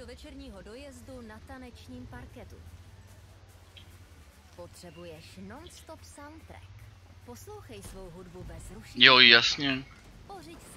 do večerního dojezdu na tanečním parketu. Potřebuješ non-stop soundtrack. Poslouchej svou hudbu bez rušení. Jo, jasně. Pořiď